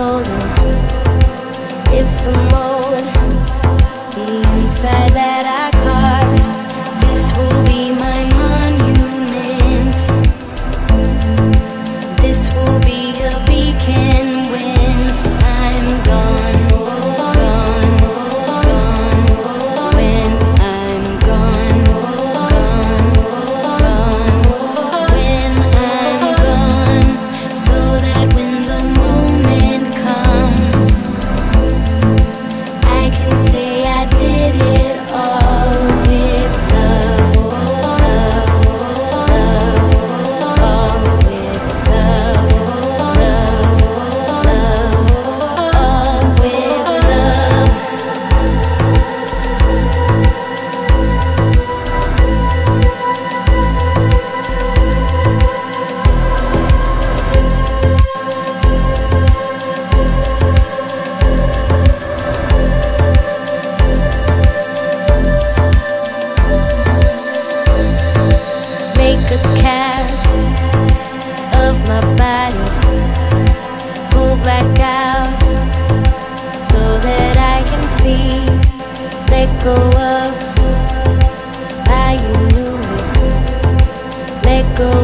unfolding. It's a mold, the inside that I carve. This will be my monument. This will be a beacon when I'm gone, gone, gone. When I'm gone, gone, gone. When I'm gone, so that when the moment comes, I can say I did it all with love, love, love, all with love, love, love, all with love. Make a cast of my body, pull back out so that I can see. Let go of how you knew me. Let go